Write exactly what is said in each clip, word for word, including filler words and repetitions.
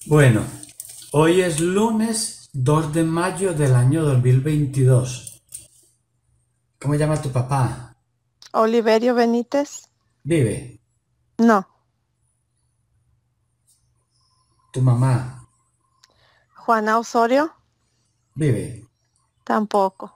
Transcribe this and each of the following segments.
Bueno, hoy es lunes dos de mayo del año dos mil veintidós. ¿Cómo llama tu papá? Oliverio Benítez. Vive. No. Tu mamá Juana Osorio. vive. Tampoco.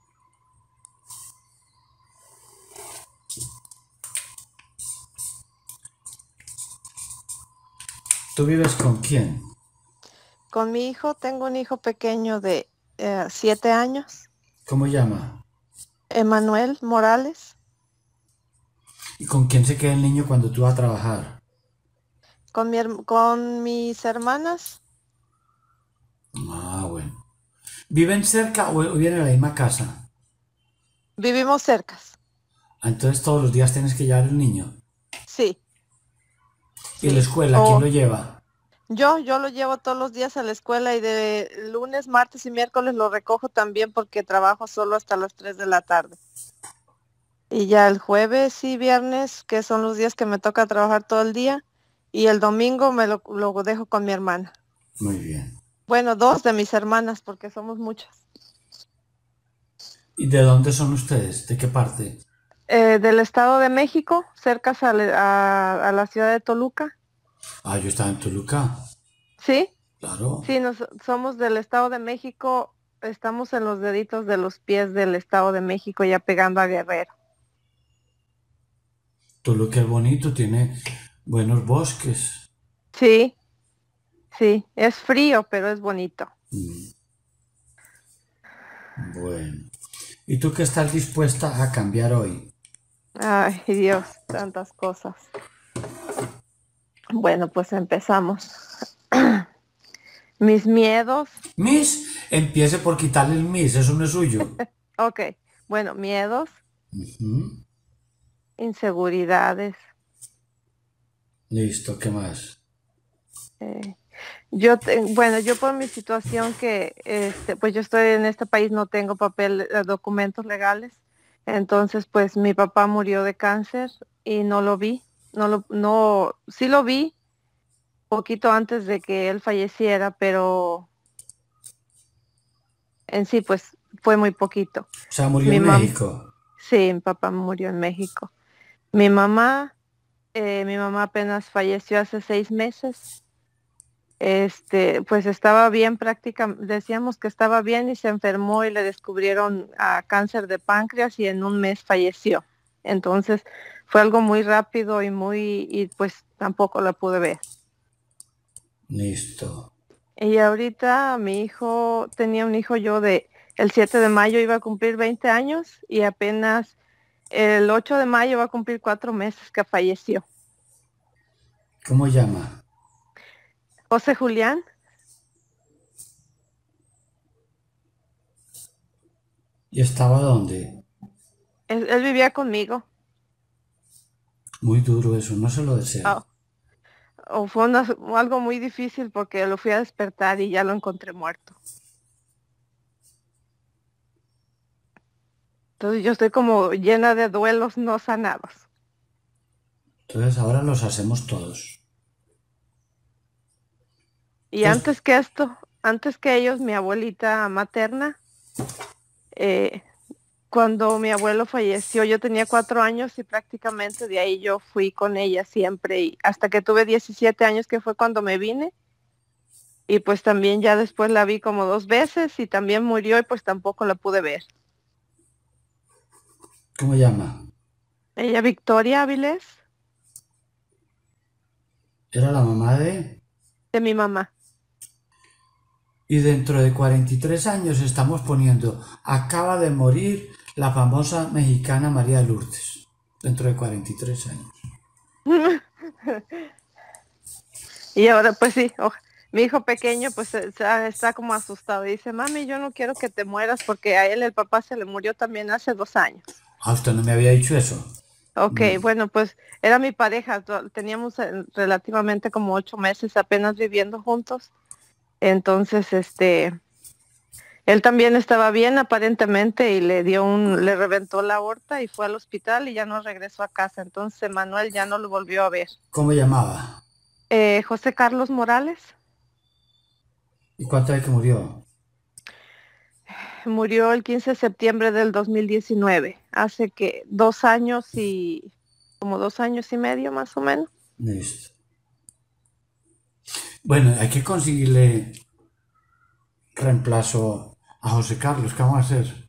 ¿Tú vives con quién? Con mi hijo tengo un hijo pequeño de eh, siete años, ¿Cómo llama? Emanuel Morales. ¿Y con quién se queda el niño cuando tú vas a trabajar? Con mi herm- con mis hermanas. Ah, bueno. ¿Viven cerca o o viven en la misma casa? Vivimos cercas. Ah, entonces todos los días tienes que llevar el niño. Sí, ¿Y la sí. escuela quién O lo lleva? yo, yo lo llevo todos los días a la escuela y de lunes, martes y miércoles lo recojo también porque trabajo solo hasta las tres de la tarde. Y ya el jueves y viernes, que son los días que me toca trabajar todo el día, y el domingo me lo, lo dejo con mi hermana. Muy bien. Bueno, dos de mis hermanas, porque somos muchas. ¿Y de dónde son ustedes? ¿De qué parte? Eh, del Estado de México, cerca a, a- a la ciudad de Toluca. Ah, yo estaba en Toluca. ¿Sí? Claro. Sí, nos, somos del Estado de México, estamos en los deditos de los pies del Estado de México, ya pegando a Guerrero. Toluca es bonito, tiene buenos bosques. Sí, sí, es frío, pero es bonito. Mm, bueno. ¿Y tú qué estás dispuesta a cambiar hoy? Ay, Dios, tantas cosas. Bueno, pues empezamos. Mis miedos. Miss, empiece por quitarle el Miss, eso no es suyo. Ok, bueno, miedos, Ujú. inseguridades. Listo, ¿qué más? eh, Yo, te- bueno, yo por mi situación que, este, pues yo estoy en este país, no tengo papel, eh, documentos legales. Entonces, pues mi papá murió de cáncer y no lo vi, no lo, no, sí lo vi poquito antes de que él falleciera, pero en sí, pues fue muy poquito. O sea, murió Mi en mamá, México. sí, mi papá murió en México. Mi mamá, eh, mi mamá apenas falleció hace seis meses. Este, pues estaba bien prácticamente, decíamos que estaba bien y se enfermó y le descubrieron ah, cáncer de páncreas y en un mes falleció. Entonces fue algo muy rápido y muy, y pues tampoco la pude ver. Listo. Y ahorita mi hijo, tenía un hijo yo de, el siete de mayo iba a cumplir veinte años y apenas el ocho de mayo va a cumplir cuatro meses que falleció. ¿Cómo llama? José Julián. ¿Y estaba dónde? Él, él vivía conmigo. Muy duro eso, no se lo deseo. Ah, o fue una- algo muy difícil porque lo fui a despertar y ya lo encontré muerto. Entonces yo estoy como llena de duelos no sanados. Entonces ahora los hacemos todos. Y Entonces, antes que esto, antes que ellos, mi abuelita materna, eh, cuando mi abuelo falleció, yo tenía cuatro años y prácticamente de ahí yo fui con ella siempre y hasta que tuve diecisiete años, que fue cuando me vine. Y pues también ya después la vi como dos veces y también murió y pues tampoco la pude ver. ¿cómo llama? Ella, Victoria Avilés, Era la mamá de... de mi mamá. Y dentro de cuarenta y tres años estamos poniendo, acaba de morir la famosa mexicana María Lourdes. Dentro de cuarenta y tres años. Y ahora, pues sí, oj- mi hijo pequeño pues eh, está, está como asustado y dice, mami, yo no quiero que te mueras porque a él el papá se le murió también hace dos años. Ah, usted no me había dicho eso. Ok, Mm. bueno, pues era mi pareja, to- teníamos eh, relativamente como ocho meses apenas viviendo juntos. Entonces, este, él también estaba bien aparentemente y le dio un, le reventó la aorta y fue al hospital y ya no regresó a casa. Entonces, Manuel ya no lo volvió a ver. ¿Cómo llamaba? Eh, José Carlos Morales. ¿Y cuánto hay que murió? Murió el quince de septiembre del dos mil diecinueve, hace que dos años y como dos años y medio más o menos. Listo. Bueno, hay que conseguirle reemplazo a José Carlos. ¿Qué vamos a hacer?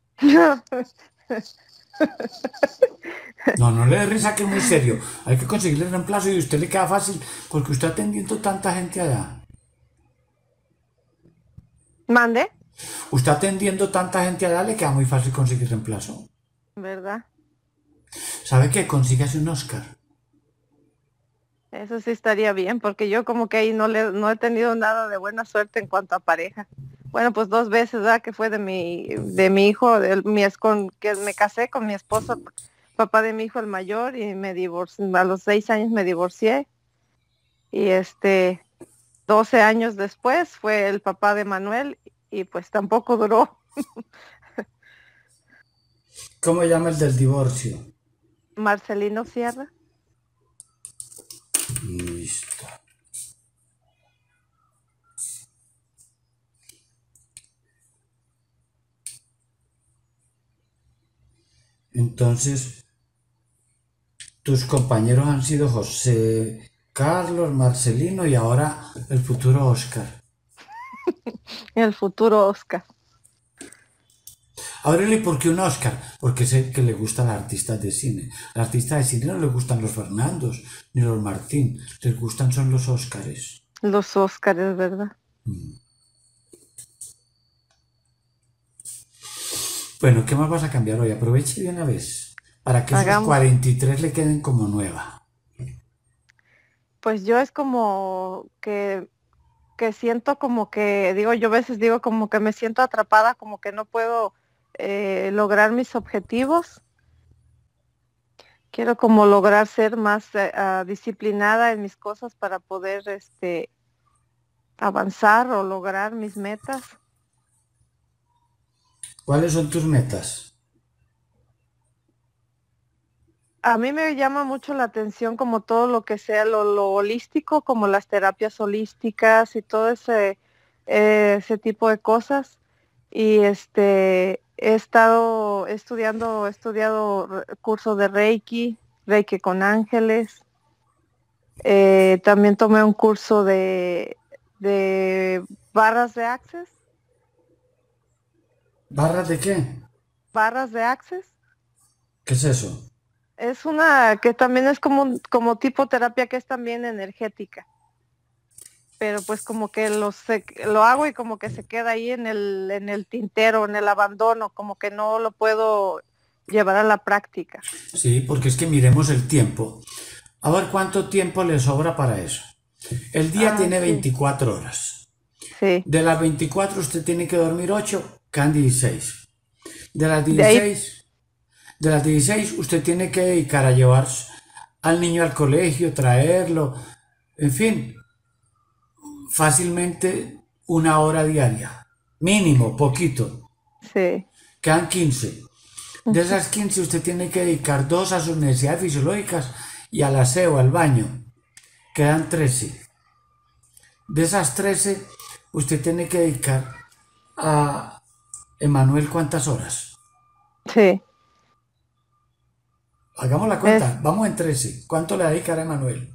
No, no le dé risa, que es muy serio. Hay que conseguirle reemplazo y a usted le queda fácil porque usted atendiendo tanta gente allá. Mande, Usted atendiendo tanta gente allá le queda muy fácil conseguir reemplazo. ¿verdad? ¿Sabe qué? Consígase un Oscar. Eso sí estaría bien, porque yo como que ahí no le, no he tenido nada de buena suerte en cuanto a pareja. Bueno, pues dos veces, ¿verdad? Que fue de mi, de mi hijo, de mi es con que me casé con mi esposo, papá de mi hijo el mayor, y me divorcié, a los seis años me divorcié. Y este, doce años después fue el papá de Manuel, y pues tampoco duró. ¿Cómo llama el del divorcio? Marcelino Sierra. Listo. Entonces, tus compañeros han sido José Carlos, Marcelino y ahora el futuro Oscar. El futuro Oscar. Ábrele, ¿por qué un Oscar? Porque sé que le gustan las artistas de cine. Al artista de cine no le gustan los Fernandos ni los Martín, les gustan son los Óscares. Los Óscares, ¿verdad? Bueno, ¿qué más vas a cambiar hoy? Aproveche de una vez para que esos Hagamos. cuarenta y tres le queden como nueva. Pues yo es como que que siento como que, digo, yo a veces digo como que me siento atrapada, como que no puedo eh, lograr mis objetivos. Quiero como lograr ser más eh, ah, disciplinada en mis cosas para poder este, avanzar o lograr mis metas. ¿Cuáles son tus metas? A mí me llama mucho la atención como todo lo que sea lo, lo holístico, como las terapias holísticas y todo ese, eh, ese tipo de cosas. Y este he estado estudiando, he estudiado re- curso de Reiki, Reiki con ángeles. Eh, también tomé un curso de, de barras de Access, ¿Barras de qué? barras de Access. ¿Qué es eso? Es una que también es como, un- como tipo terapia que es también energética. Pero pues como que lo, se- lo hago y como que se queda ahí en el, en el tintero, en el abandono, como que no lo puedo llevar a la práctica. Sí, porque es que miremos el tiempo. A ver cuánto tiempo le sobra para eso. El día Ah, tiene sí, veinticuatro horas. sí. De las veinticuatro usted tiene que dormir ocho, quedan dieciséis. De las De ahí, dieciséis, de las dieciséis usted tiene que dedicar a llevar al niño al colegio, traerlo, en fin, fácilmente una hora diaria. Mínimo, poquito. sí. Quedan quince. De esas quince usted tiene que dedicar dos a sus necesidades fisiológicas y al aseo, al baño. Quedan trece. De esas trece, usted tiene que dedicar a Emanuel cuántas horas. Sí, Hagamos la es, cuenta, vamos en trece. ¿Cuánto le dedicará a Emanuel?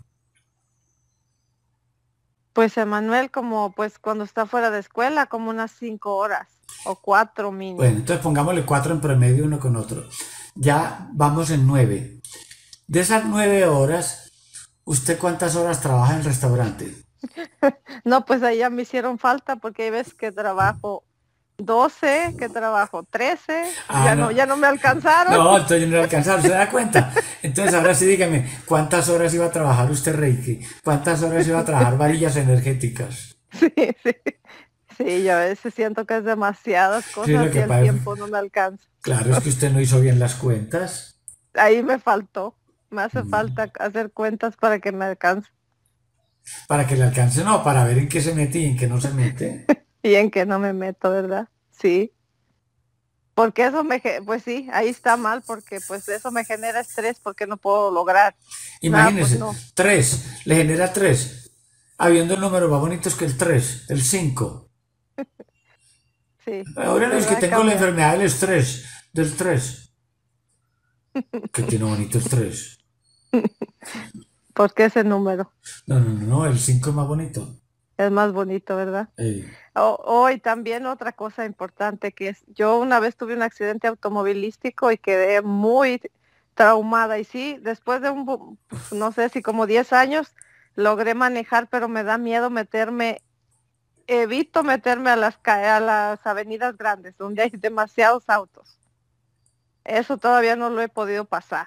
pues Emanuel como pues cuando está fuera de escuela, como unas cinco horas o cuatro Bueno, mínimo. entonces pongámosle cuatro en promedio uno con otro. Ya vamos en nueve. De esas nueve horas, ¿usted cuántas horas trabaja en el restaurante? No, pues ahí ya me hicieron falta porque hay veces que trabajo doce, que trabajo trece, Ah, ya no, no. ya no me alcanzaron. No, entonces yo no lo alcanzaba, ¿se da cuenta? Entonces ahora sí dígame, ¿cuántas horas iba a trabajar usted Reiki? ¿Cuántas horas iba a trabajar varillas energéticas? Sí, sí, sí, yo a veces siento que es demasiadas Sí, lo cosas y que el pasa, tiempo no me alcanza. claro, es que usted no hizo bien las cuentas. Ahí me faltó, me hace falta hacer cuentas para que me alcance. Para que le alcance, no, para ver en qué se mete y en qué no se mete. Y en que no me meto, ¿verdad? Sí. Porque eso me, ge- pues sí, ahí está mal, porque pues eso me genera estrés porque no puedo lograr nada, pues Imagínese, no. tres, le genera tres, habiendo números más bonitos que el tres, el cinco. Sí, Ahora es que ¿verdad? tengo la Cambia. enfermedad del estrés, del estrés. Que tiene bonito el tres. ¿Por qué ese número? No, no, no, no, el cinco es más bonito. Es más bonito, ¿verdad? Ey. Oh, oh, y también otra cosa importante que es, yo una vez tuve un accidente automovilístico y quedé muy traumada. Y sí, después de un, bu- no sé si como diez años, logré manejar, pero me da miedo meterme, evito meterme a las, ca- a las avenidas grandes, donde hay demasiados autos. Eso todavía no lo he podido pasar.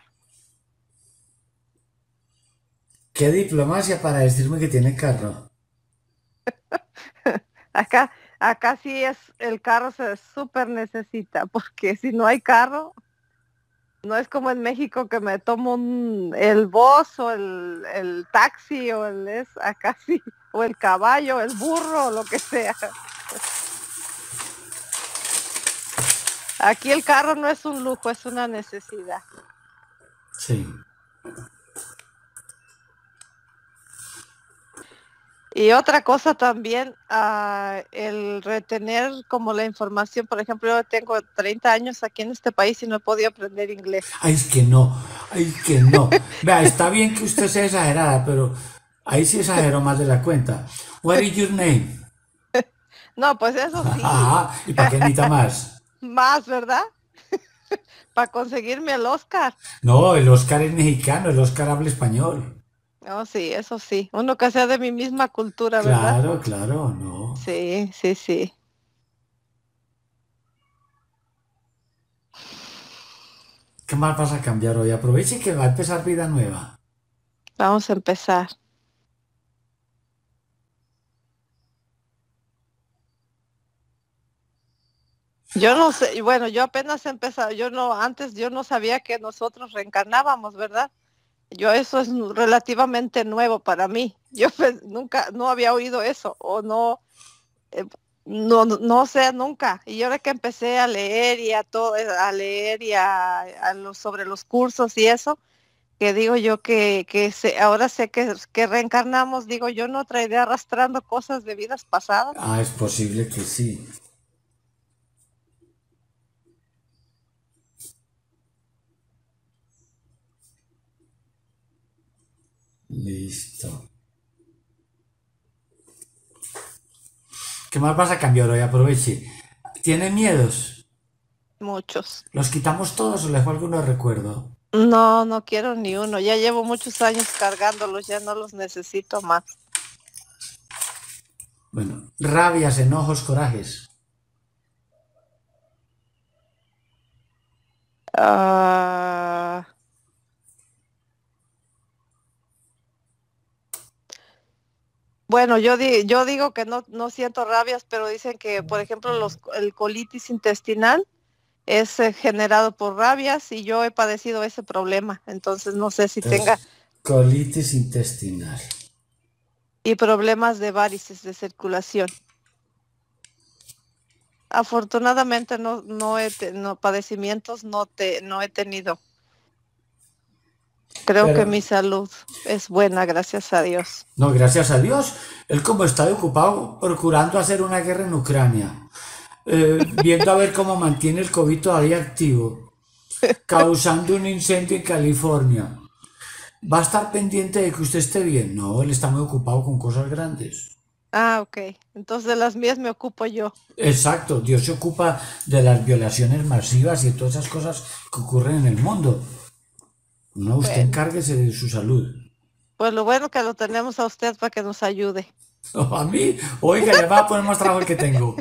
¿Qué diplomacia para decirme que tiene carro? Acá, acá sí es, el carro se súper necesita, porque si no hay carro, no es como en México que me tomo un, el bus o el, el taxi o el es, acá sí, o el caballo, el burro, o lo que sea. Aquí el carro no es un lujo, es una necesidad. Sí. Y otra cosa también, ah, el retener como la información, por ejemplo, yo tengo treinta años aquí en este país y no he podido aprender inglés. Ay, es que no, ay, que no. Vea, está bien que usted sea exagerada, pero ahí sí exageró más de la cuenta. What is your name? No, pues eso sí, Ajá, ¿y para qué necesita más? más, ¿verdad? Para conseguirme el Oscar. No, el Oscar es mexicano, el Oscar habla español. Oh, sí, eso sí. Uno que sea de mi misma cultura, ¿verdad? Claro, claro, no. Sí, sí, sí. ¿Qué más vas a cambiar hoy? Aproveche que va a empezar vida nueva. Vamos a empezar. Yo no sé, y bueno, yo apenas he empezado, yo no, antes yo no sabía que nosotros reencarnábamos, ¿verdad? Yo eso es nu- relativamente nuevo para mí. Yo pues, nunca, no había oído eso, o no, eh, no, no no sé nunca. Y ahora que empecé a leer y a todo, eh, a leer y a, a los, sobre los cursos y eso, que digo yo que, que se, ahora sé que, que reencarnamos, digo yo no traeré arrastrando cosas de vidas pasadas. Ah, es posible que sí. Listo. ¿Qué más vas a cambiar hoy? Aproveche. ¿Tiene miedos? Muchos. ¿Los quitamos todos o le dejo alguno de recuerdo? No, no quiero ni uno. Ya llevo muchos años cargándolos, ya no los necesito más. Bueno, rabias, enojos, corajes. Ah, bueno, yo, di- yo digo que no, no siento rabias, pero dicen que, por ejemplo, los, el colitis intestinal es eh, generado por rabias y yo he padecido ese problema. Entonces no sé si tenga Entonces, colitis intestinal. y problemas de varices de circulación. Afortunadamente no, no he te- no, padecimientos no te, no he tenido. Creo Pero, que mi salud es buena, gracias a Dios. no, gracias a Dios, él como está ocupado procurando hacer una guerra en Ucrania, eh, viendo a ver cómo mantiene el COVID todavía activo, causando un incendio en California. ¿Va a estar pendiente de que usted esté bien? No, él está muy ocupado con cosas grandes. Ah, ok. Entonces de las mías me ocupo yo. Exacto, Dios se ocupa de las violaciones masivas y de todas esas cosas que ocurren en el mundo. No, usted Bueno, encárguese de su salud. pues lo bueno que lo tenemos a usted para que nos ayude. No, a mí, oiga, le va a poner más trabajo el que tengo.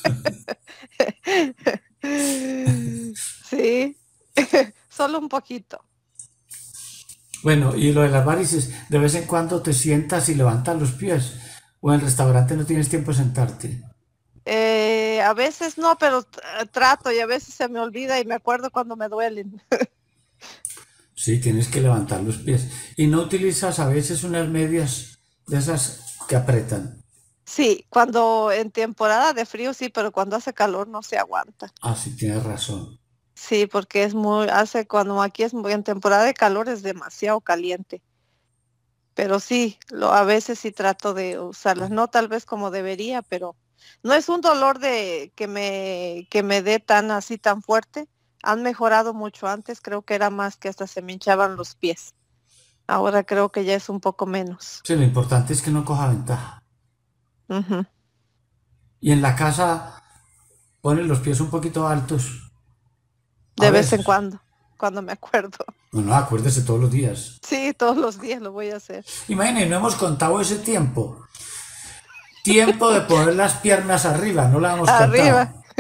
Sí, solo un poquito. Bueno, y lo de las varices, de vez en cuando te sientas y levantas los pies. O en el restaurante no tienes tiempo de sentarte. Eh, a veces no, pero t- trato y a veces se me olvida y me acuerdo cuando me duelen. Sí, tienes que levantar los pies. Y no utilizas a veces unas medias de esas que apretan. Sí, cuando en temporada de frío sí, pero cuando hace calor no se aguanta. Ah, sí, tienes razón. Sí, porque es muy, hace cuando aquí es muy, en temporada de calor es demasiado caliente. Pero sí, lo, a veces sí trato de usarlas, no tal vez como debería, pero No es un dolor de que me, que me dé tan así tan fuerte. Han mejorado mucho. Antes creo que era más que hasta se me hinchaban los pies. Ahora creo que ya es un poco menos. Sí, lo importante es que no coja ventaja. Ujú. Y en la casa pone los pies un poquito altos. A De vez en veces. cuando, cuando me acuerdo. No, no, acuérdese todos los días. Sí, todos los días lo voy a hacer. Imagínense, no hemos contado ese tiempo. Tiempo de poner las piernas arriba, no la hemos Arriba. contado.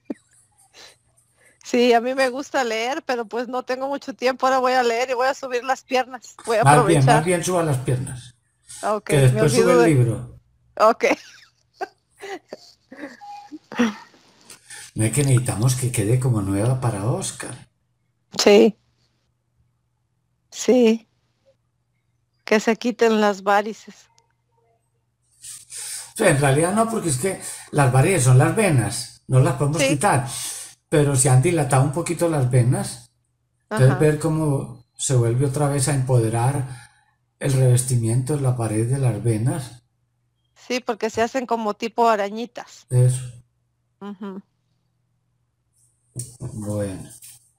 Sí, a mí me gusta leer, pero pues no tengo mucho tiempo. Ahora voy a leer y voy a subir las piernas. Voy a Más bien, más aprovechar. bien suba las piernas. Ok, Que me después sube olvido el de... libro. Ok. No es que necesitamos que quede como nueva para Oscar. Sí, sí. Que se quiten las varices. O sea, en realidad no, porque es que las varices son las venas, no las podemos Sí. quitar. Pero se han dilatado un poquito las venas. Entonces Ajá. ver cómo se vuelve otra vez a empoderar el revestimiento en la pared de las venas. Sí, porque se hacen como tipo arañitas. Eso. Ujú. Bueno.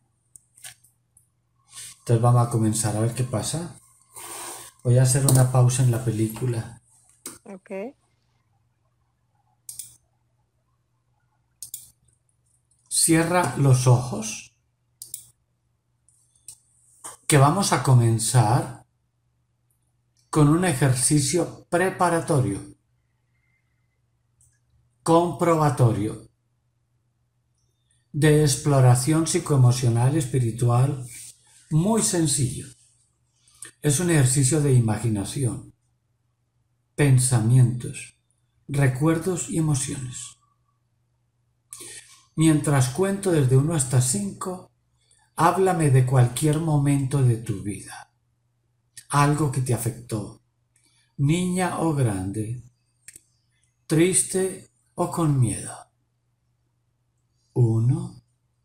Entonces vamos a comenzar a ver qué pasa. Voy a hacer una pausa en la película. Ok. Cierra los ojos, que vamos a comenzar con un ejercicio preparatorio, comprobatorio, de exploración psicoemocional y espiritual, muy sencillo. Es un ejercicio de imaginación, pensamientos, recuerdos y emociones. Mientras cuento desde uno hasta cinco, háblame de cualquier momento de tu vida, algo que te afectó, niña o grande, triste o con miedo. Uno,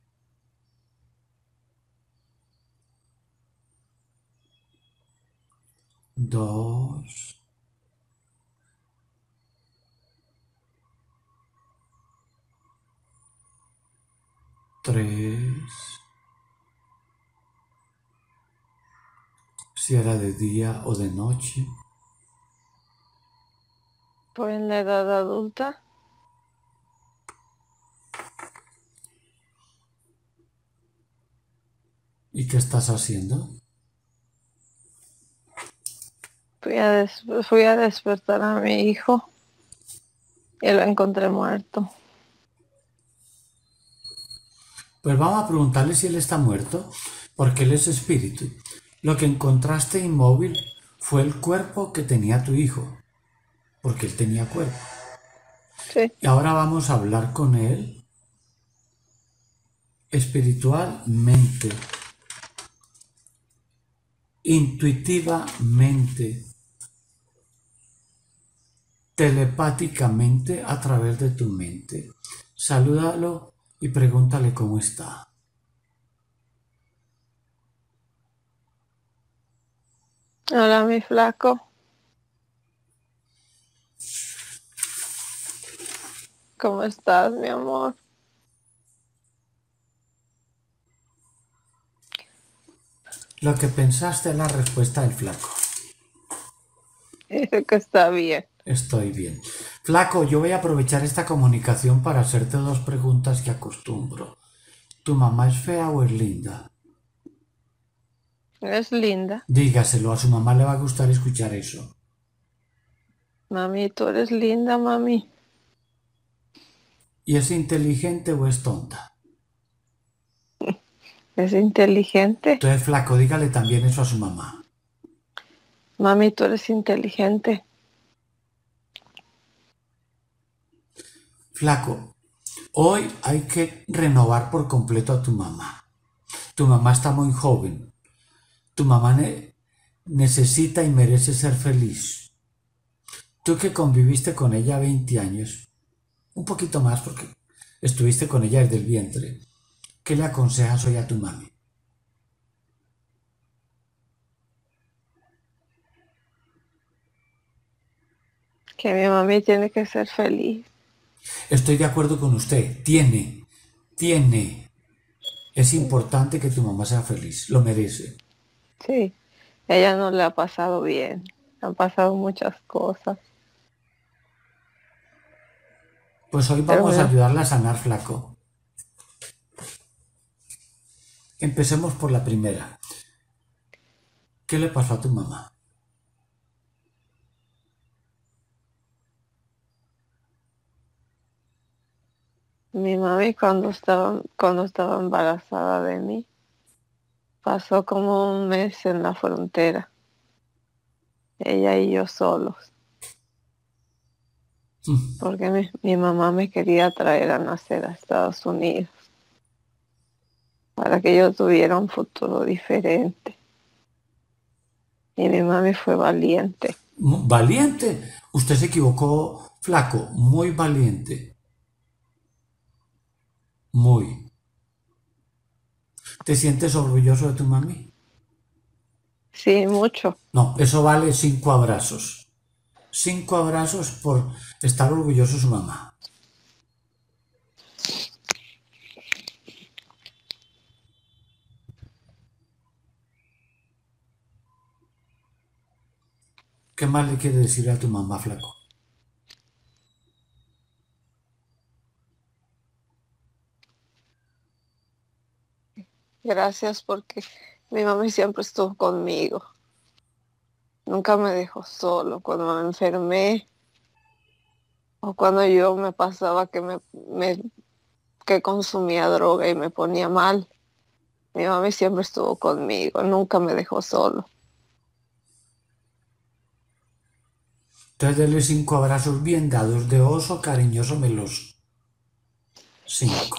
dos, tres, si era de día o de noche. Pues en la edad adulta. ¿Y qué estás haciendo? Fui a, des- fui a despertar a mi hijo y lo encontré muerto. Pues vamos a preguntarle si él está muerto, porque él es espíritu. Lo que encontraste inmóvil fue el cuerpo que tenía tu hijo, porque él tenía cuerpo. Sí. Y ahora vamos a hablar con él espiritualmente, intuitivamente, telepáticamente a través de tu mente. Salúdalo y pregúntale cómo está. Hola, mi flaco. ¿Cómo estás, mi amor? Lo que pensaste es la respuesta del flaco. Dice que está bien. Estoy bien. Flaco, yo voy a aprovechar esta comunicación para hacerte dos preguntas que acostumbro. ¿Tu mamá es fea o es linda? Es linda. Dígaselo, a su mamá le va a gustar escuchar eso. Mami, tú eres linda, mami. ¿Y es inteligente o es tonta? Es inteligente. Entonces, flaco, dígale también eso a su mamá. Mami, tú eres inteligente. Flaco, hoy hay que renovar por completo a tu mamá. Tu mamá está muy joven. Tu mamá ne- necesita y merece ser feliz. Tú que conviviste con ella veinte años, un poquito más porque estuviste con ella desde el vientre, ¿qué le aconsejas hoy a tu mami? Que mi mami tiene que ser feliz. Estoy de acuerdo con usted. Tiene, tiene. Es importante que tu mamá sea feliz. Lo merece. Sí, ella no le ha pasado bien. Le han pasado muchas cosas. Pues hoy Pero vamos a mi, ayudarla a sanar, flaco. Empecemos por la primera. ¿Qué le pasó a tu mamá? mi mami cuando estaba, cuando estaba embarazada de mí, pasó como un mes en la frontera. Ella y yo solos. Porque mi, mi mamá me quería traer a nacer a Estados Unidos para que yo tuviera un futuro diferente. Y mi mami fue valiente. Valiente. Usted se equivocó, flaco. Muy valiente. Muy. ¿Te sientes orgulloso de tu mami? Sí, mucho. No, eso vale cinco abrazos. Cinco abrazos por estar orgulloso de su mamá. ¿Qué más le quiere decir a tu mamá, flaco? Gracias porque mi mami siempre estuvo conmigo. Nunca me dejó solo cuando me enfermé o cuando yo me pasaba que me, me que consumía droga y me ponía mal. Mi mami siempre estuvo conmigo, nunca me dejó solo. Entonces dele cinco abrazos bien dados de oso cariñoso meloso. Cinco.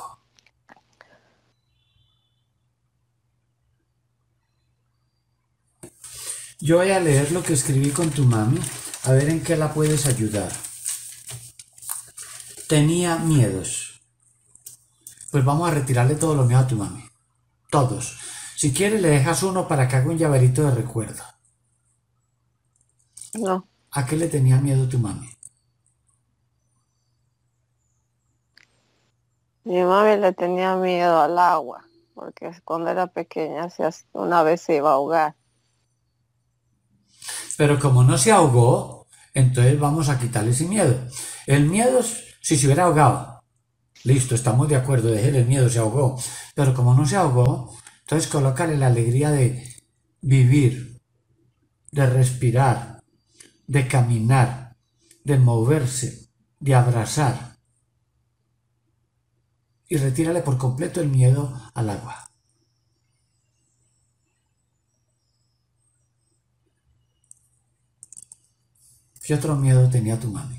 Yo voy a leer lo que escribí con tu mami, a ver en qué la puedes ayudar. Tenía miedos. Pues vamos a retirarle todos los miedos a tu mami. Todos. Si quieres le dejas uno para que haga un llaverito de recuerdo. No, ¿A qué le tenía miedo tu mami? mi mami le tenía miedo al agua, porque cuando era pequeña se as- una vez se iba a ahogar. Pero como no se ahogó, entonces vamos a quitarle ese miedo. El miedo es si se hubiera ahogado. Listo, estamos de acuerdo, déjele el miedo, se ahogó. Pero como no se ahogó, entonces colócale la alegría de vivir, de respirar, de caminar, de moverse, de abrazar. Y retírale por completo el miedo al agua. ¿Qué otro miedo tenía tu mami?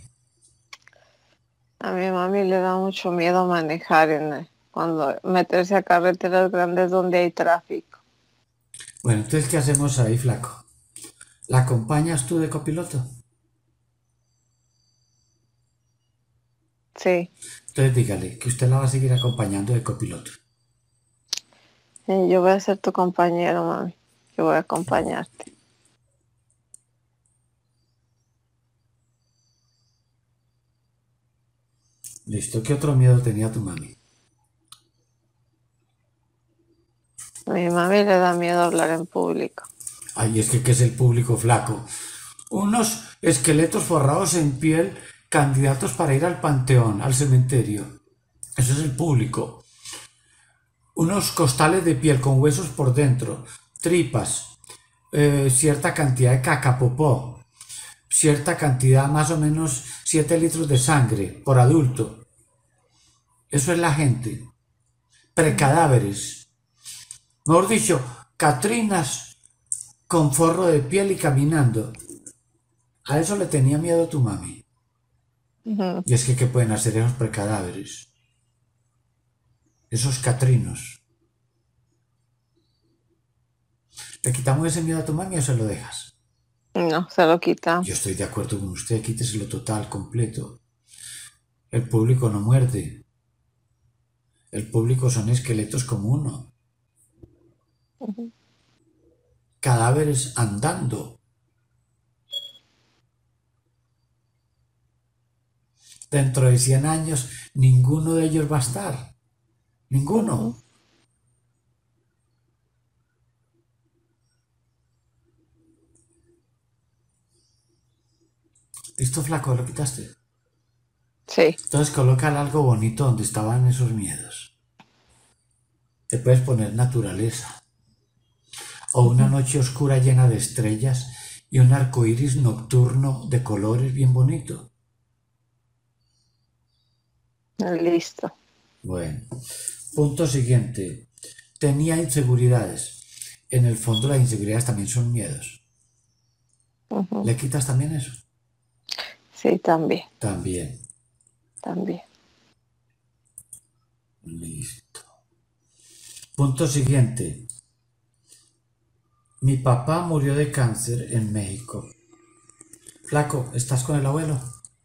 A mi mami le da mucho miedo manejar en la- cuando meterse a carreteras grandes donde hay tráfico. Bueno, entonces, ¿qué hacemos ahí, flaco? ¿La acompañas tú de copiloto? Sí, Entonces dígale que usted la va a seguir acompañando de copiloto. y yo voy a ser tu compañero, mami. Yo voy a acompañarte. Listo, ¿qué otro miedo tenía tu mami? A mi mami le da miedo hablar en público. Ay, es que ¿qué es el público, flaco? Unos esqueletos forrados en piel, candidatos para ir al panteón, al cementerio. Eso es el público. Unos costales de piel con huesos por dentro, tripas, eh, cierta cantidad de cacapopó, cierta cantidad, más o menos siete litros de sangre por adulto. Eso es la gente. Precadáveres. Mejor dicho, catrinas con forro de piel y caminando. A eso le tenía miedo tu mami. Ujú. Y es que, ¿qué pueden hacer esos precadáveres? Esos catrinos. ¿Le quitamos ese miedo a tu mami o se lo dejas? No, se lo quita. Yo estoy de acuerdo con usted, quíteselo total, completo. El público no muerde. El público son esqueletos como uno. Ujú. Cadáveres andando. Dentro de cien años, ninguno de ellos va a estar. Ujú. Ninguno. ¿Listo, flaco? ¿Lo quitaste? Sí. Entonces coloca algo bonito donde estaban esos miedos. Te puedes poner naturaleza. O una Ujú. noche oscura llena de estrellas y un arco iris nocturno de colores bien bonito. Listo. Bueno, punto siguiente. Tenía inseguridades. En el fondo las inseguridades también son miedos. Ujú. ¿Le quitas también eso? Sí, también, También. también. Listo. Punto siguiente. Mi papá murió de cáncer en México. Flaco, ¿estás con el abuelo?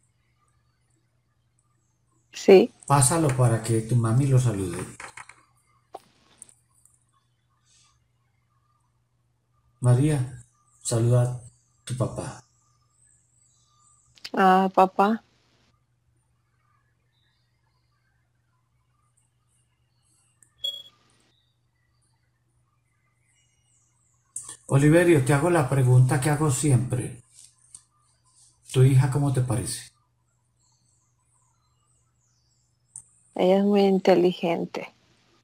Sí. Pásalo para que tu mami lo salude. María, saluda a tu papá. Ah, papá. Oliverio, te hago la pregunta que hago siempre. ¿Tu hija cómo te parece? Ella es muy inteligente.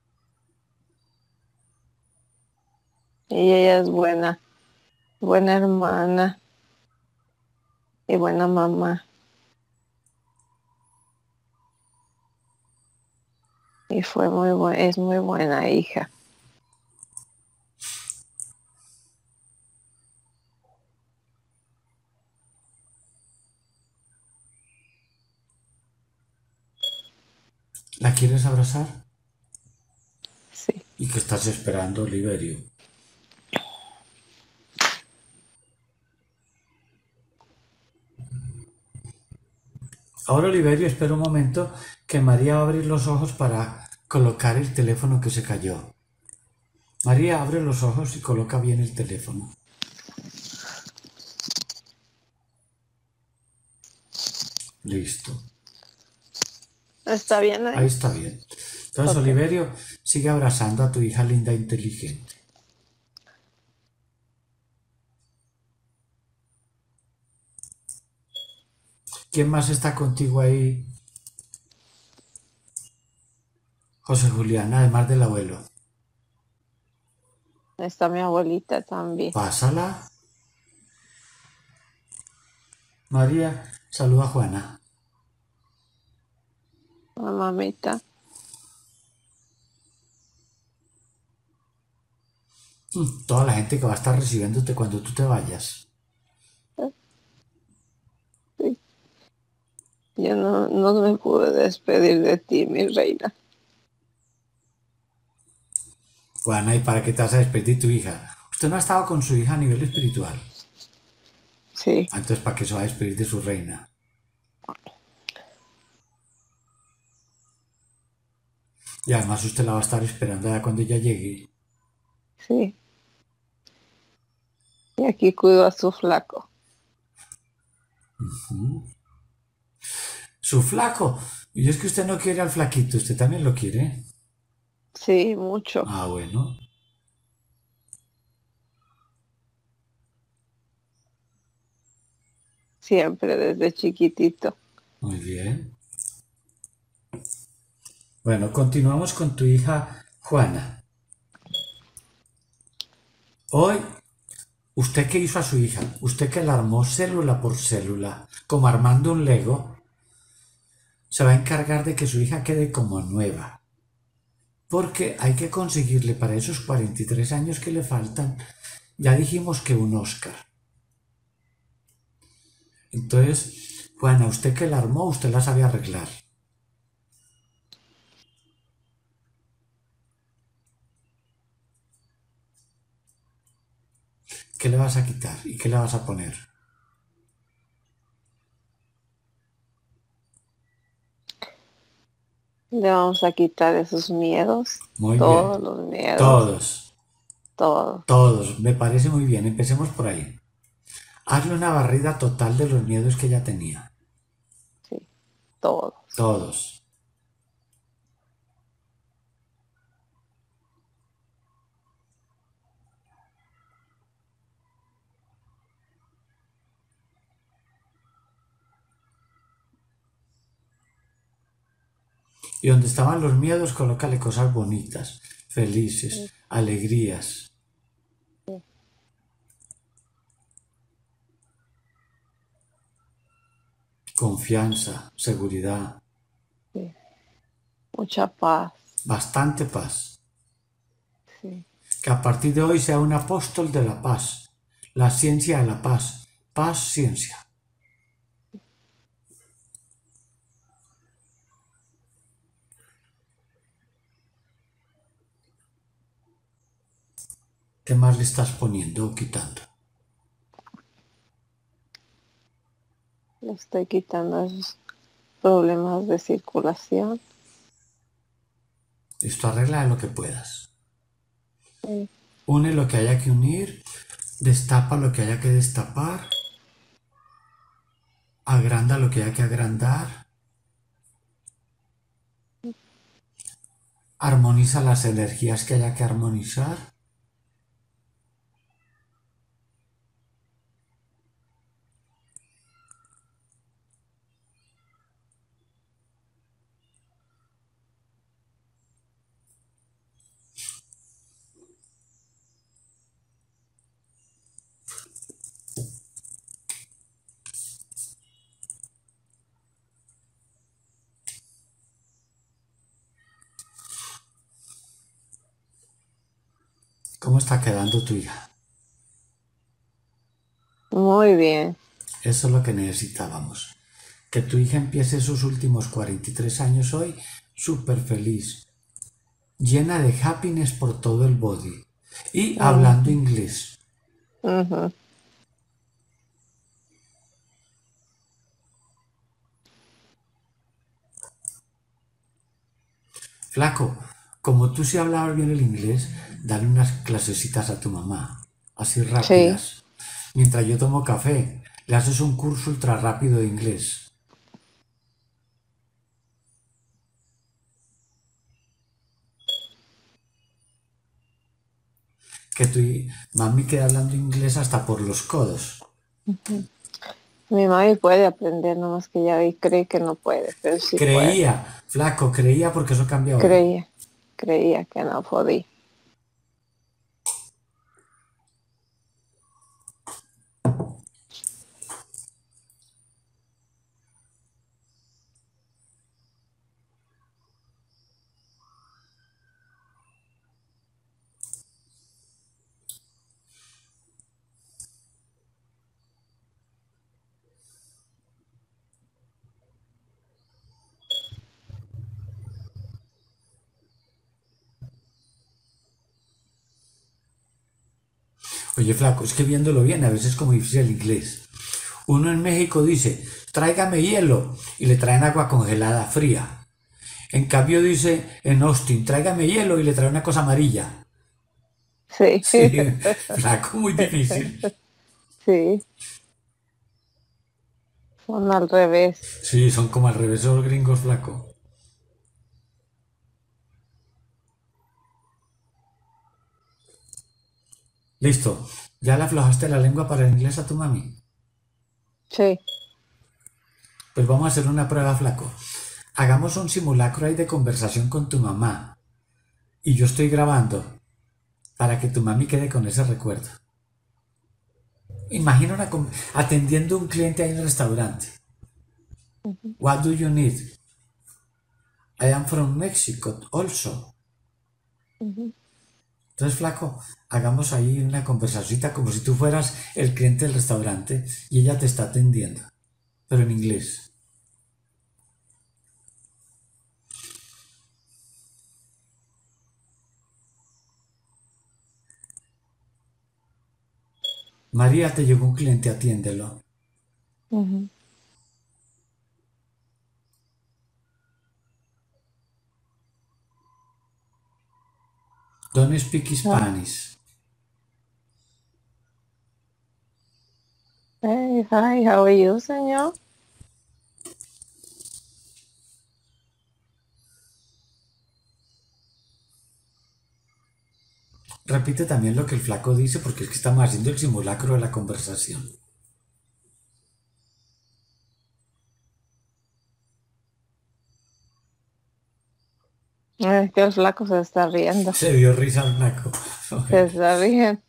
Y ella es buena, buena hermana y buena mamá. Y fue muy buena, es muy buena hija. ¿La quieres abrazar? Sí. ¿Y qué estás esperando, Oliverio? Ahora, Oliverio, espera un momento que María va a abrir los ojos para colocar el teléfono que se cayó. María, abre los ojos y coloca bien el teléfono. Listo. ¿Está bien Ahí ahí? está bien. Entonces, Ok. Oliverio, sigue abrazando a tu hija linda e inteligente. ¿Quién más está contigo ahí, José Julián, además del abuelo? Está mi abuelita también. Pásala. María, saluda a Juana. La mamita. Mm, Toda la gente que va a estar recibiéndote cuando tú te vayas. Sí. Yo no, no me pude despedir de ti, mi reina. Juana, ¿y para qué te vas a despedir de tu hija? Usted no ha estado con su hija a nivel espiritual. Sí, Ah, entonces, ¿para qué se va a despedir de su reina? Y además usted la va a estar esperando ya cuando ella llegue. sí. Y aquí cuido a su flaco. Su flaco. Y es que usted no quiere al flaquito, usted también lo quiere. Sí, mucho. Ah, bueno. Siempre desde chiquitito. Muy bien. Bueno, continuamos con tu hija Juana. Hoy, ¿usted qué hizo a su hija? Usted que la armó célula por célula, como armando un Lego, se va a encargar de que su hija quede como nueva. Porque hay que conseguirle para esos cuarenta y tres años que le faltan, ya dijimos que un Oscar. Entonces, Juana, usted que la armó, usted la sabe arreglar. ¿Qué le vas a quitar y qué le vas a poner? Le vamos a quitar esos miedos. Muy Todos bien. los miedos. Todos, Todos. todos. Me parece muy bien. Empecemos por ahí. Hazle una barrida total de los miedos que ella tenía. Sí. todos. Todos. Y donde estaban los miedos, colócale cosas bonitas, felices, Sí. alegrías. Sí. Confianza, seguridad. Sí. Mucha paz. Bastante paz. Sí. Que a partir de hoy sea un apóstol de la paz. La ciencia de la paz. Paz, ciencia. ¿Qué más le estás poniendo o quitando? Le estoy quitando esos problemas de circulación. Esto arregla lo que puedas. Sí. Une lo que haya que unir, destapa lo que haya que destapar, agranda lo que haya que agrandar, armoniza las energías que haya que armonizar. ¿Cómo está quedando tu hija? Muy bien. Eso es lo que necesitábamos. Que tu hija empiece sus últimos cuarenta y tres años hoy súper feliz, llena de happiness por todo el body y hablando Ujú. inglés. Ujú. Flaco, como tú sí hablabas bien el inglés, dale unas clasecitas a tu mamá, así Sí. rápidas. Mientras yo tomo café, le haces un curso ultra rápido de inglés. Que tu mami queda hablando inglés hasta por los codos. Ujú. Mi mami puede aprender, nomás que ya vi- cree que no puede, pero sí puede. Creía, flaco, creía porque eso cambia hoy. Creía, creía que no podía. Oye, flaco, es que viéndolo bien, a veces es como difícil el inglés. Uno en México dice, tráigame hielo, y le traen agua congelada fría. En cambio dice en Austin, tráigame hielo, y le trae una cosa amarilla. Sí. Sí, flaco, muy difícil. Sí, son al revés. Sí, son como al revés de los gringos, flaco. Listo, ¿ya le aflojaste la lengua para el inglés a tu mami? Sí. Pues vamos a hacer una prueba, flaco. Hagamos un simulacro ahí de conversación con tu mamá. Y yo estoy grabando para que tu mami quede con ese recuerdo. Imagina una con- atendiendo a un cliente ahí en el restaurante. Ujú. What do you need? I am from Mexico also. Ujú. Entonces, flaco, hagamos ahí una conversacióncita como si tú fueras el cliente del restaurante y ella te está atendiendo, pero en inglés. María, te llegó un cliente, atiéndelo. Ujú. Don't speak Ah, Spanish. hey, hi, how are you, señor? Repite también lo que el flaco dice porque es que estamos haciendo el simulacro de la conversación. Es que el flaco se está riendo. Se dio risa al flaco. Se está riendo.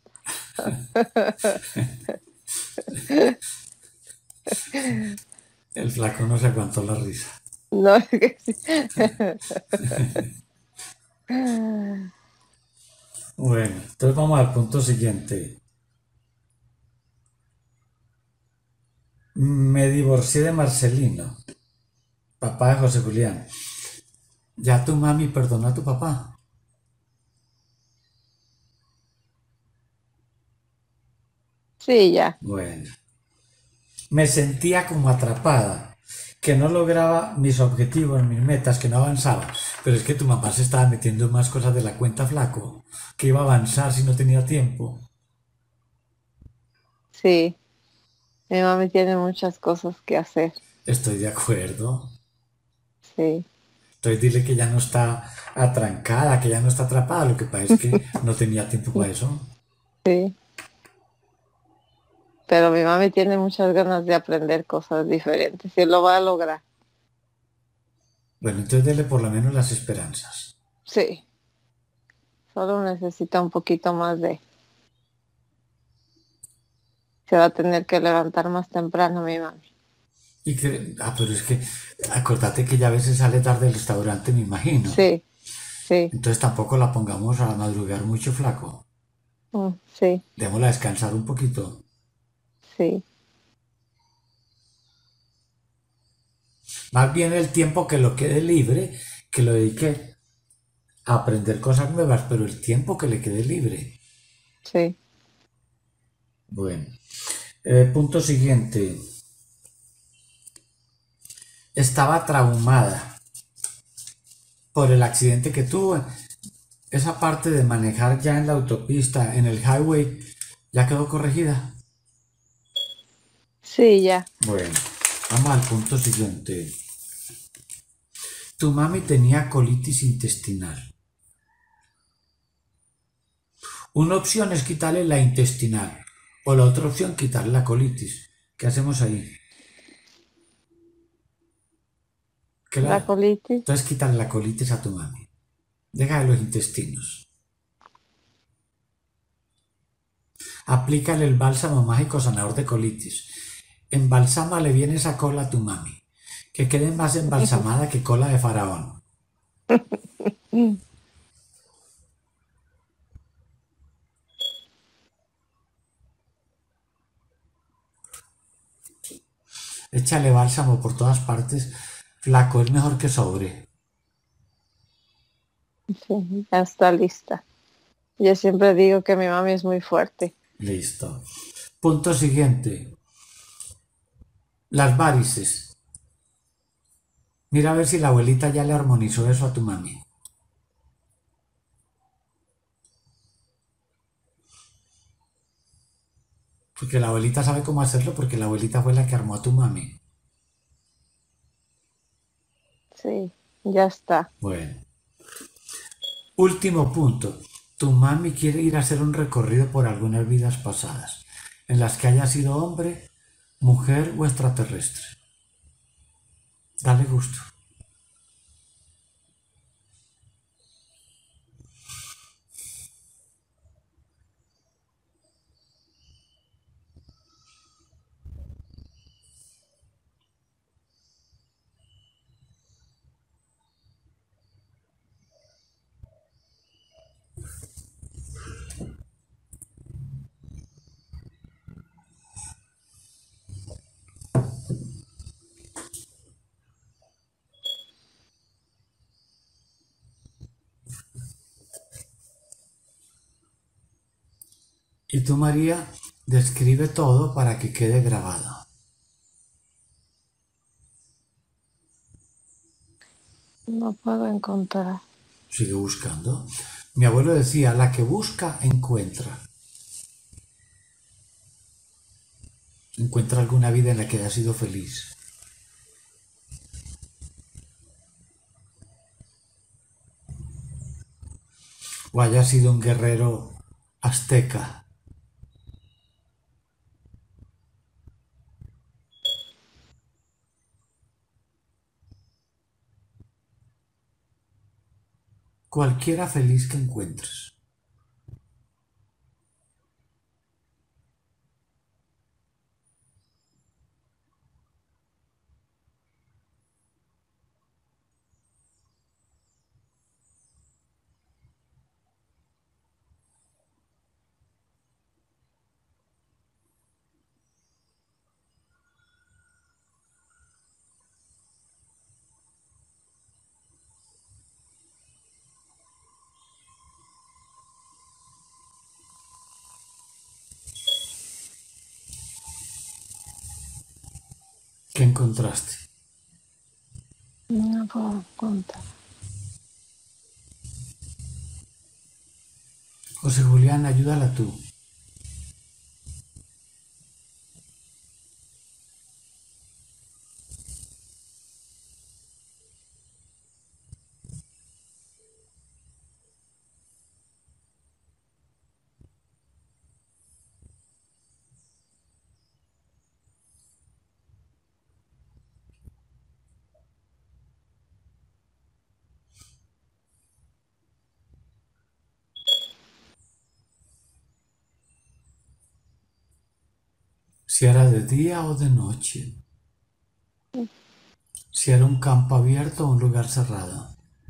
El flaco no se aguantó la risa. No, es que sí. Bueno, entonces vamos al punto siguiente. Me divorcié de Marcelino, papá de José Julián. ¿Ya tu mami perdonó a tu papá? Sí, ya. Bueno. Me sentía como atrapada, que no lograba mis objetivos, mis metas, que no avanzaba. Pero es que tu mamá se estaba metiendo en más cosas de la cuenta, flaco. Que iba a avanzar si no tenía tiempo. Sí. Mi mami tiene muchas cosas que hacer. Estoy de acuerdo. Sí. Entonces dile que ya no está atrancada, que ya no está atrapada. Lo que pasa es que no tenía tiempo para eso. Sí. Pero mi mami tiene muchas ganas de aprender cosas diferentes y lo va a lograr. Bueno, entonces dele por lo menos las esperanzas. Sí. Solo necesita un poquito más de... Se va a tener que levantar más temprano mi mami. Y que, ah, pero es que acordate que ya a veces sale tarde del restaurante, me imagino. Sí, sí, Entonces tampoco la pongamos a madrugar mucho, flaco. mm, sí, Démosla descansar un poquito. sí, Más bien el tiempo que lo quede libre, que lo dedique a aprender cosas nuevas, pero el tiempo que le quede libre. sí. Bueno, eh, punto siguiente. Estaba traumada por el accidente que tuvo. Esa parte de manejar ya en la autopista, en el highway, ya quedó corregida. Sí, ya. Bueno, vamos al punto siguiente. Tu mami tenía colitis intestinal. Una opción es quitarle la intestinal o la otra opción quitarle la colitis. ¿Qué hacemos ahí? ¿Qué La la... colitis. Entonces quitarle la colitis a tu mami. Deja de los intestinos. Aplícale el bálsamo mágico sanador de colitis. Embalsámale bien esa cola a tu mami. Que quede más embalsamada que cola de faraón. Échale bálsamo por todas partes. Flaco, es mejor que sobre. Sí, ya está lista. Yo siempre digo que mi mami es muy fuerte. Listo. Punto siguiente. Las varices. Mira a ver si la abuelita ya le armonizó eso a tu mami. Porque la abuelita sabe cómo hacerlo porque la abuelita fue la que armó a tu mami. Sí, ya está. Bueno. Último punto. Tu mami quiere ir a hacer un recorrido por algunas vidas pasadas, en las que haya sido hombre, mujer o extraterrestre. Dale gusto. Y tú, María, describe todo para que quede grabado. No puedo encontrar. Sigue buscando. Mi abuelo decía, la que busca, encuentra. Encuentra alguna vida en la que haya sido feliz. O haya sido un guerrero azteca. Cualquiera feliz que encuentres. ¿Qué encontraste? No puedo contar. José Julián, ayúdala tú. Si era de día o de noche. Si era un campo abierto o un lugar cerrado.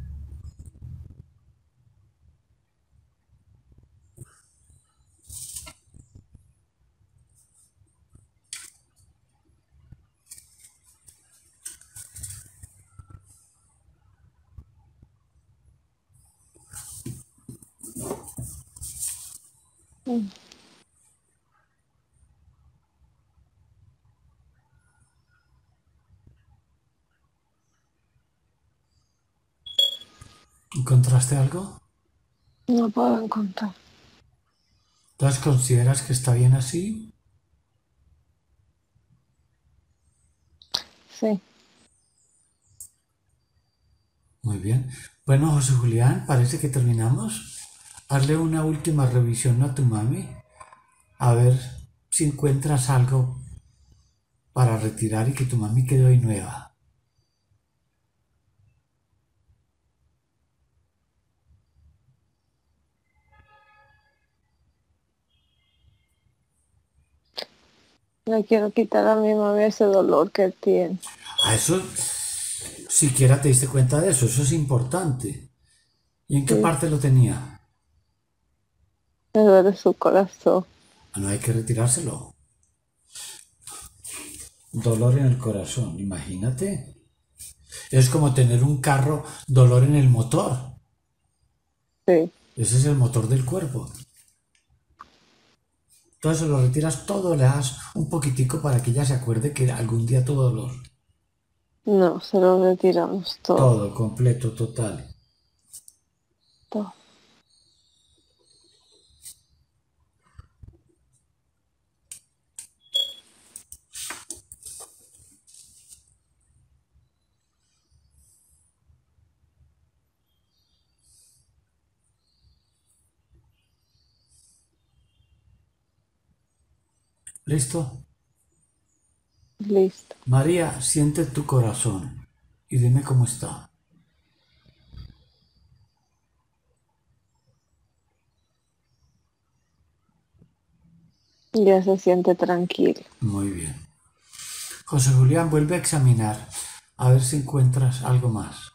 Mm. ¿Encontraste algo? No puedo encontrar. ¿Entonces consideras que está bien así? Sí. Muy bien. Bueno, José Julián, parece que terminamos. Hazle una última revisión a tu mami. A ver si encuentras algo para retirar y que tu mami quede hoy nueva. Le quiero quitar a mi mami ese dolor que tiene. A eso, siquiera te diste cuenta de eso, eso es importante. ¿Y en qué Sí. parte lo tenía? Me duele su corazón. Ah, no hay que retirárselo. Dolor en el corazón, imagínate. Es como tener un carro, dolor en el motor. Sí. Ese es el motor del cuerpo. Entonces lo retiras todo, le das un poquitico para que ella se acuerde que algún día tuvo dolor. No, se lo retiramos todo. Todo, completo, total. Todo. ¿Listo? Listo. María, siente tu corazón y dime cómo está. Ya se siente tranquilo. Muy bien. José Julián, vuelve a examinar a ver si encuentras algo más.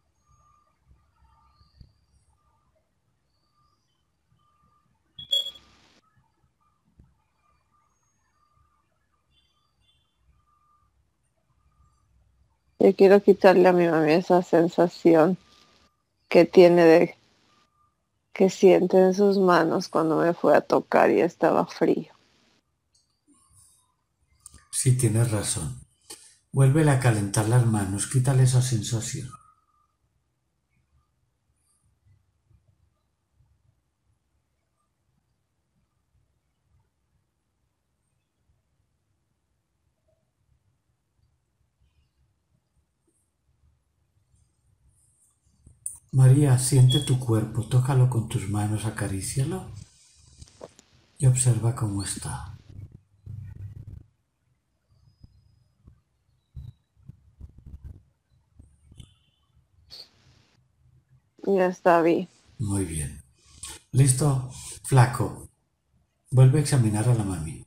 Yo quiero quitarle a mi mami esa sensación que tiene de que siente en sus manos cuando me fue a tocar y estaba frío. Sí, tienes razón. Vuélvele a calentar las manos, quítale esa sensación. María, siente tu cuerpo, tócalo con tus manos, acarícialo. y observa cómo está. Ya está bien. Muy bien. ¿Listo? Flaco, vuelve a examinar a la mami.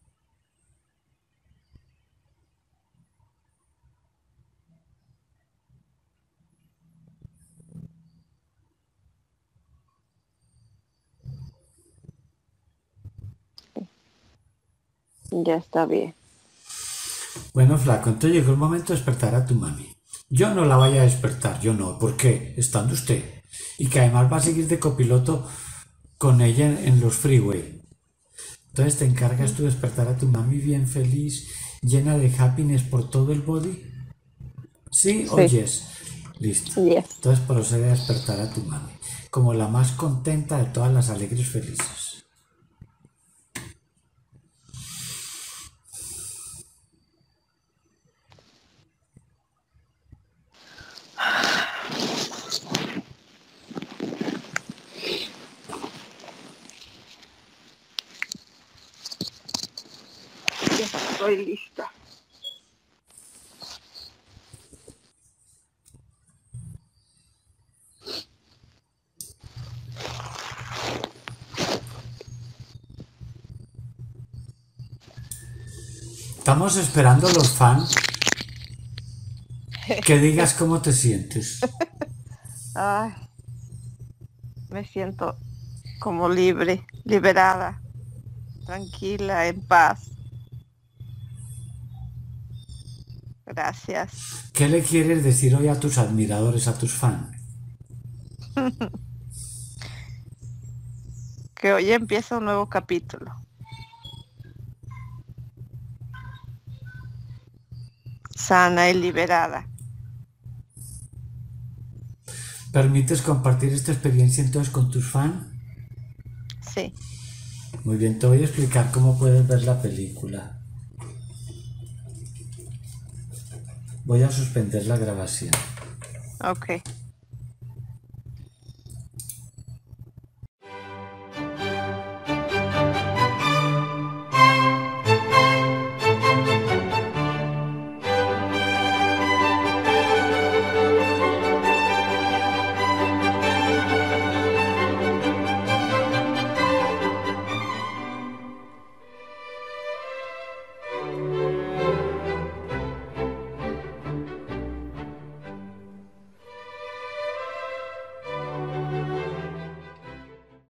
Ya está bien. Bueno, Flaco, entonces llegó el momento de despertar a tu mami. Yo no la vaya a despertar, yo no. ¿Por qué? Estando usted. Y que además va a seguir de copiloto con ella en, en los freeway. Entonces te encargas tú de despertar a tu mami bien feliz, llena de happiness por todo el body. ¿Sí o Sí. yes? Listo. Yes. Entonces procede a despertar a tu mami, como la más contenta de todas las alegres felices. Ya estoy lista. Estamos esperando a los fans que digas cómo te sientes. Ay, me siento como libre, liberada, tranquila, en paz. Gracias. ¿Qué le quieres decir hoy a tus admiradores, a tus fans? Que hoy empieza un nuevo capítulo. Sana y liberada. ¿Permites compartir esta experiencia entonces con tus fans? Sí. Muy bien, te voy a explicar cómo puedes ver la película. Voy a suspender la grabación. Ok.